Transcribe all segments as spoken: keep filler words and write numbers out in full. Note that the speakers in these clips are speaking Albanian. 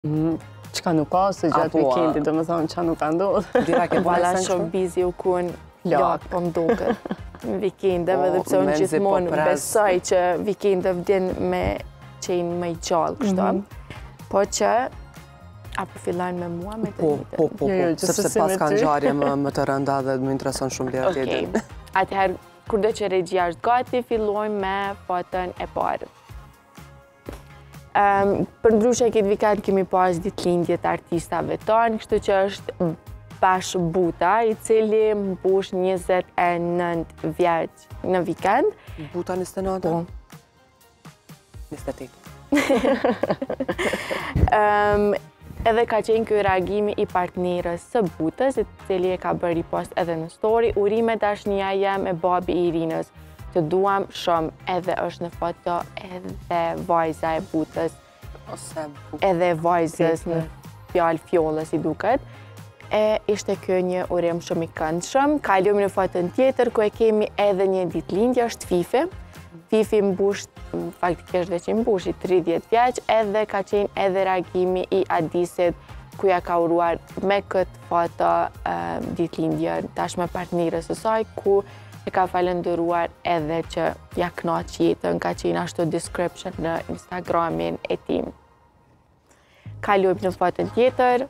Qka nuk ka, se gjatë weekendit, do më thonë qa nuk ka ndodhë. Dira ke Vala bëna shumë bizi u kun lakë po mduket. Vikendeve dhe pse unë gjithmonë besoj që vikende vdin me qenë më i gjallë kështu. Po që apo fillojnë me mua me të njëjtën. Po, po, po, sepse pas ka ngjarje më të rënda dhe më intereson shumë deri atje. Okej. Atëherë kurdo që regjia është gati, fillojmë me foton e parë. Për ndryshe këtë vikend kemi pas ditëlindjet artistave tonë, kështu që është Bash Buta, i cili mbush njëzet e nëntë vjeç në vikend. Buta njëzet e nëntë? Po. njëzet e tetë. Edhe ka qenë kjo reagimi i partnerës së Butës, i cili e ka bërë ripost edhe në story. Urime dashnia jem e babi i Irinës. Të duam shumë, edhe është në foto edhe vajza e Butës. Edhe vajzës në fjallë fjollës i duket. E ishte kjo një urim shumë i këndshëm. Kalojmë në foton tjetër, ku e kemi edhe një ditëlindje, është Fifi. Fifi mbush, faktikisht dhe që mbush i tridhjetë vjeç, edhe ka qenë edhe reagimi i Adisit, ku ja ka uruar me këtë foto ditëlindje tashme partnerës së saj, ku e ka falendëruar edhe që ja knaq jetën, ka qenë ashtu description në Instagramin e tij. Kalojmë në foton tjetër.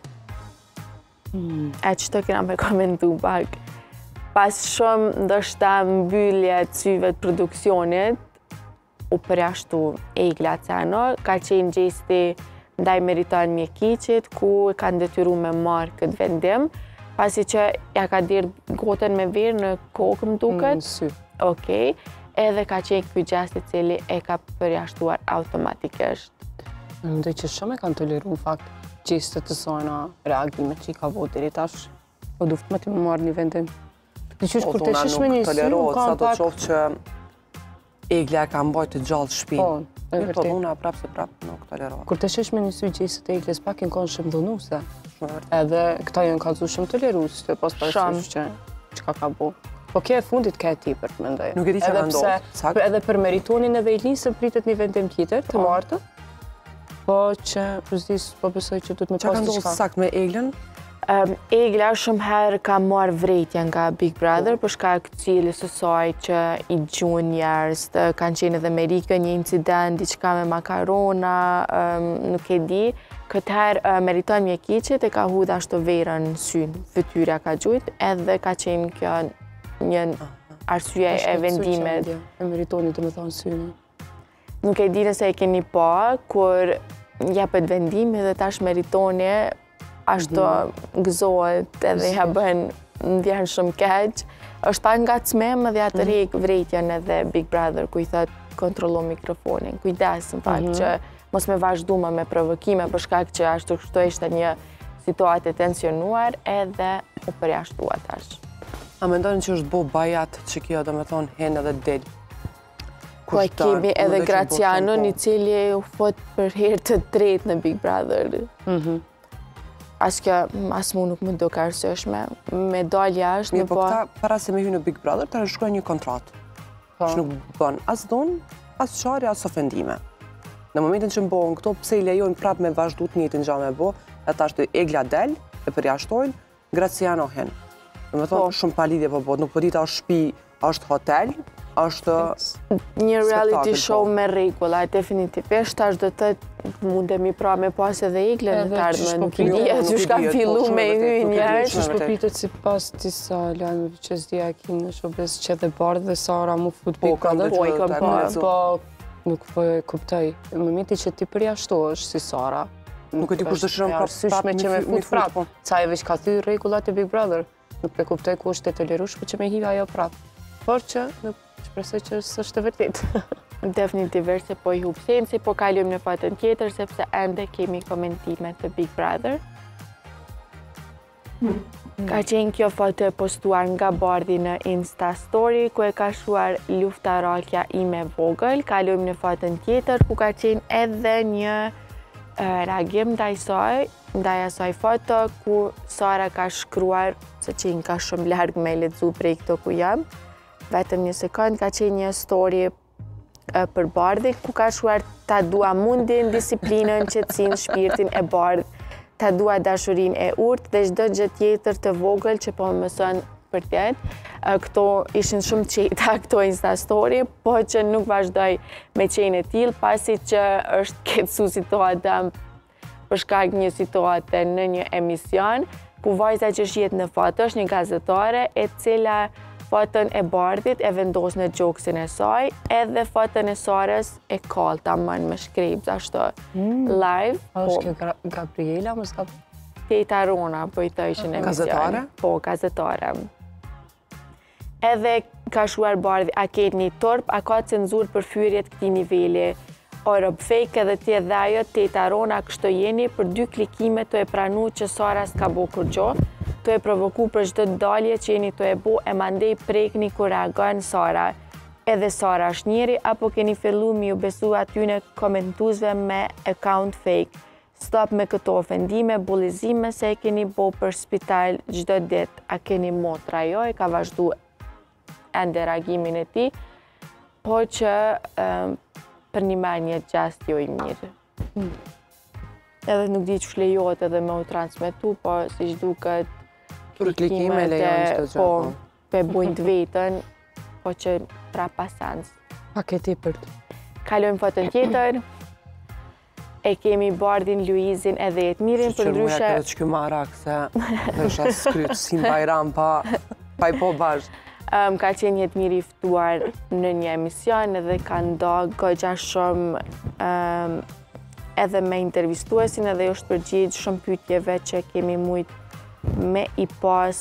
E çto kena me komentu pak. Pas shumë ndoshta mbyllje të syve të produksionit, u përjashtu Egla Cano, ka qenë gjesti ndaj Meriton Mjekiçit, ku e kanë detyruar me marrë këtë vendim, pasi që ja ka dirë gotën me verë në kokë më duket. Në sy. Okej, edhe ka qenë ky gjest i cili e ka përjashtuar automatikisht. Mendoj që shumë e kanë toleruar në fakt gjestet të sona, reagimet që i ka vënë deri tash. Po duhet më të më marrë një vendim. Diqysh kur të shish me një sy, nuk sa kam do pak... qoftë që Egla ka mbajtë gjallë shtëpinë. Po, e Po, vërtet. dhuna prapë se prapë nuk tolerohet. Kur të shish me një sy gjestet e Eglës, pak në konë shumë dhunuse. Edhe këta janë kallëzu shumë tolerues, të pas parasysh që çka ka bu. Po kjo e fundit ka e tepërt, mendoj. Nuk e di çka ka ndodhur, sakt. Edhe për Meritonin edhe Elisën pritet një vendim tjetër të martën. Po që përdis po besoj që duhet me Çka pas ka ndodhur diçka. sakt me Eglën? Egla shumë herë ka marrë vretja nga Big Brother për shkak të cilës së saj që i gjun njerëz, kanë qenë edhe me Rikën një incident, diçka me makarona, nuk e di. Këtë herë Meriton Mjekiçit e ka hudh ashtu verën në sy, fytyra ka gjujt, edhe ka qenë kjo një arsye e vendimet. E Meritoni do me thonë synë. Nuk e di nëse e keni pa, kur jepet vendimi dhe tash Meritoni ashtu gëzohet edhe ja bën ndjen shumë keq. Është pa ngacmim dhe atë rrik vretjen edhe Big Brother ku i thot kontrollo mikrofonin. Kujdes në fakt që mos me vazhdu më me provokime për shkak që ashtu kështu ishte një situatë e tensionuar edhe u përjashtua tash. A mendoni që është bo bajat që kjo do me thonë hen edhe del? Po e kemi edhe Gracianon i cili u fot për herë të tretë në Big Brother. As kjo, as mu nuk më do ka arsyeshme. Me dalja është Mirë, në po po... këta, para se me hy në Big Brother, të shkruaj një kontratë. Që nuk bën as donë, as qarje, as ofendime. Në momentin që mbohen këto, pse i lejojnë prapë me vazhdu të njëjtin gjë me bo, ata është Egla del, e përjashtojnë, Graciano hen. Në me thonë, shumë pa lidhje po bot, nuk po dita është shtëpi, është hotel, është Një reality spektakël, show po. me rregulla, definitivisht, tash do të mundemi pra me pas edhe Eglën në të ardhmen, nuk i shpëpitet, dihet nuk që i shka dihet, fillu po, me shumë e vërtet, hy nuk i dihet, njerëz. shumë. Shpëpitet si pas disa lajmeve që s'dia kim në shobes që dhe Bardh dhe Sara mu fut Po, Big kam Brother. dëgjuar, Po, i kam ta pa, lexuar. Po, nuk po e kuptoj. Në momenti që ti përjashtohesh si Sara, Nuk e di kush dëshiron prapë arsyeshme që me fut prapë. Ca e veç ka thyr rregullat e Big Brother. Nuk e kuptoj ku është e tolerueshme që me hiv ajo prapë. Por që nuk shpresoj që s'është e vërtetë. Definitivisht se po i hub sensi, po kalojmë në foton tjetër sepse ende kemi komentime të Big Brother. Ka qenë kjo foto e postuar nga Bardhi në Insta Story, ku e ka shuar luftarakja ime vogël. Kalojmë në foton tjetër, ku ka qenë edhe një reagim ndaj saj, ndaj asaj foto, ku Sara ka shkruar, se qenë ka shumë larg me lexu prej këto ku jam, vetëm një sekond, ka qenë një story për bardhin, ku ka shuar ta dua mundin, disiplinën, qetësinë, shpirtin e bardh, ta dua dashurin e urtë dhe çdo gjë tjetër të vogël që po më mëson për tjetë. Këto ishin shumë qeta, këto Insta story, po që nuk vazhdoj me qenë e tillë, pasi që është keqsu situata për shkak një situate në një emision, ku vajza që shihet në foto është një gazetare e cila foton e bardhit e vendos në gjoksin e saj, edhe foton e Sarës e kallë tamam me shkrejbë, ashtu live. A është kjo Gabriela, mos ka... Teta Rona, po i thëshin emision. Gazetare? Po, gazetare. Edhe ka shuar bardhi, a ketë një torp, a ka cenzur për fyrjet këti niveli. Orob fake edhe tje dhe ajo, Teta Rona, kështu jeni për dy klikime të e pranu që Sara s'ka bo kur gjo, të e provoku për çdo dalje që jeni të e bo e mandej prekni kur reagon Sara. Edhe Sara është njeri, apo keni fillu mi u besu atyne komentuzve me account fake. Stop me këto ofendime, bullizime se e keni bo për spital çdo dit. A keni motra jo, e ka vazhdu ende reagimin e ti, po që um, për një marrë një gjast jo i mirë. Hmm. Edhe nuk di që shlejohet edhe me u transmitu, po si shduket për klikime lejon çdo gjë. Po, pe bujnë të vetën, po që pra pasans. Pak e ti për të. Kalojmë foton tjetër. E kemi Bardhin, Luizin edhe Jetmirin, për ndryshe... Që muja këtë që kjo marak, se është skrytë si në bajram, pa, pa i po bashkë. Um, ka qenë Jetmiri i ftuar në një emision edhe ka nda goxha shumë um, edhe me intervistuesin edhe jo është përgjigj shumë pyetjeve që kemi mujt me i pas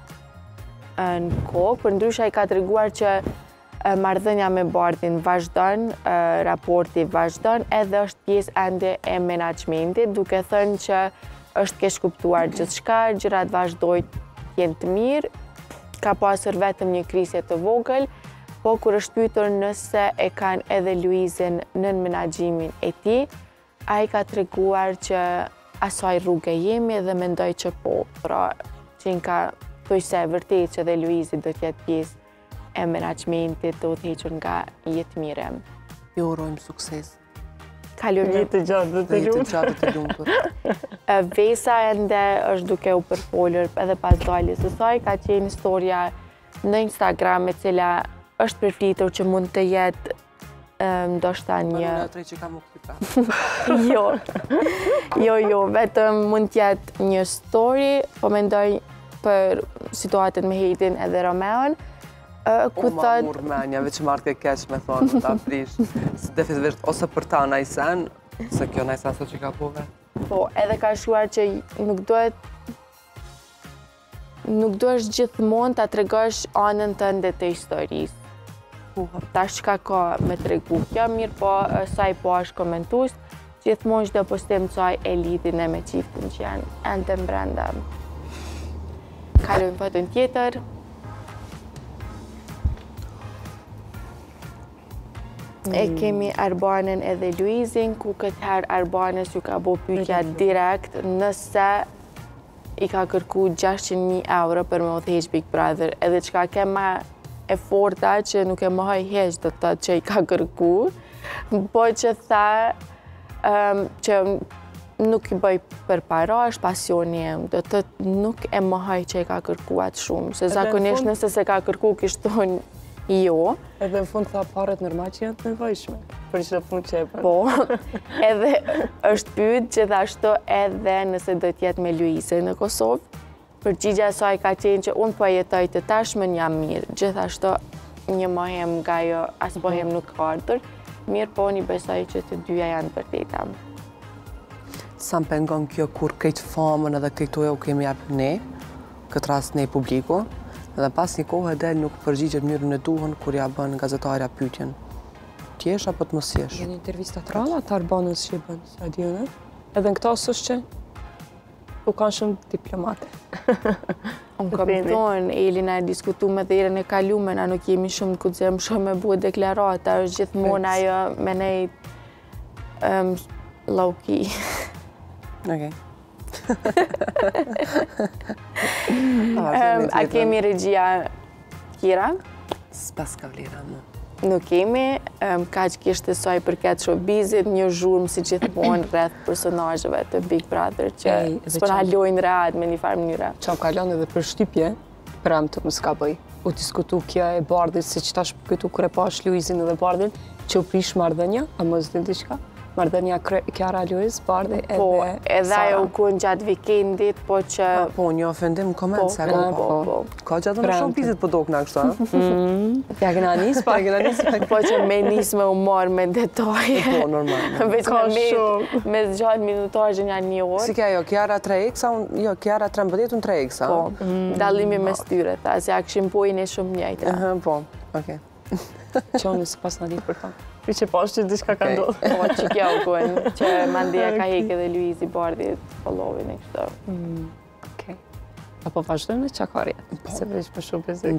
në kohë. Për ndryshe i ka treguar që marrëdhënia me Bardhin vazhdon, raporti vazhdon, edhe është pjesë ende e menaxhmentit, duke thënë që është keq kuptuar gjithçka, gjërat vazhdojnë të jenë të mirë, ka pasur vetëm një krisje të vogël, po kur është pyetur nëse e kanë edhe Luizin në menaxhimin e tij, ai ka treguar që asaj rrugë jemi dhe mendoj që po, pra që ka thojse vërtet që dhe Luizi do të jetë pjesë e menaxhmentit të udhëhequr nga Jetmiri. Ju urojmë sukses. Kalojmë Jetë gjatë dhe të Jetë lumtur. gjatë të lumtur. Vesa ende është duke u përfolur edhe pas daljes së saj, ka qenë historia në Instagram e cila është përflitur që mund të jetë ndoshta një... Në tre që kam u këta. Jo, jo, jo, vetëm mund të jetë një story, po mendoj për situatën me Hedin edhe Romeon, ku O ma thot... murë menja, veç marrë ke keq me thonë, ta frish. Defizivisht, ose për ta najsen, se kjo najsen sot që ka pove. Po, edhe ka shuar që nuk duhet nuk duhet gjithmonë ta tregosh anën tënde të historisë. Tash çka ka me tregu kjo, mirë po saj po është komentues, gjithmonë çdo postim të saj e lidhin me çiftin që janë ende brenda. Kalojmë foton tjetër. E kemi Arbanën edhe Luizin, ku këtë herë Arbanës ju ka bo pyetja direkt nëse i ka kërku gjashtëqind mijë euro për me udhëheq Big Brother, edhe çka ke ma e forta që nuk e mohoj heq do të thotë që i ka kërku, po që tha um, që nuk i bëj për para, është pasioni em, do të thotë nuk e mohoj që i ka kërku atë shumë, se zakonisht nëse se ka kërku kishtë thonë jo. Edhe në fund tha paret normal që janë të nevojshme, për që punë që e bën. Po, edhe është pyet gjithashtu edhe nëse do të jetë me Luizin në Kosovë. Përgjigja e saj ka qenë që unë po jetoj të tashmen jam mirë. Gjithashtu një mohem nga jo, as mohem nuk ka ardhur. Mirë po një besoj që të dyja janë vërteta. Sa më pengon kjo kur këtë famën edhe këtë u kemi japë ne, këtë rast ne publiku, edhe pas një kohë e del nuk përgjigjet mirë në duhën kur ja bën gazetarja pyetjen. T'jesh apo të mos jesh? Janë intervista të ralla të Arbanës që i bën, sa di unë. Edhe në këta sështë që u kanë shumë diplomate. Unë kam thonë, Elina e diskutu me dhe erën e kalume, na nuk jemi shumë të kudzem shumë me buë deklarata, është gjithmonë ajo me nejt um, low-key. Okej. um, a kemi regjia Kira? S'pas ka vlera më. Nuk kemi, ka që kishtë soj përket showbizit, një zhurmë si gjithmonë rreth personazheve të Big Brother që s'po na lojnë rehat me një farë mënyre. Qa më kalon edhe për shtypje, për am të më s'ka bëj. U diskutu kja e Bardit, se që tash këtu kër e pash Luizin edhe Bardin, që u prish mardhënja, a mos din diçka? Mardhënja Kiara Luiz, Bardi edhe Po, edhe Sara. ajo u kun gjatë vikendit, po që... Po, një ofendim në koment, se po, ka po, po. Ka gjatë në shumë pizit po dokna kështu, a? Ja këna nis pa, këna nis pa. Po që me nis me umar me detaje. Po, normal. Veç Ka me shumë. me zgjatë minutajën janë një orë. Si kja jo, Kiara tre x, jo, Kiara trembëdhjetë, unë tre x, a? Po, dallimi me styre, ta, se ja këshim pojnë e shumë njëjta. Aha, po, okej. Qoni si pas në di për tam. Pri që pash që diçka ka ndodhë. Po, që kjo u kun, që mandia ka hek edhe Luizi Bardit follovin e kështu. Okej. Apo vazhdojmë në qakarjet, se veç për shumë bezek.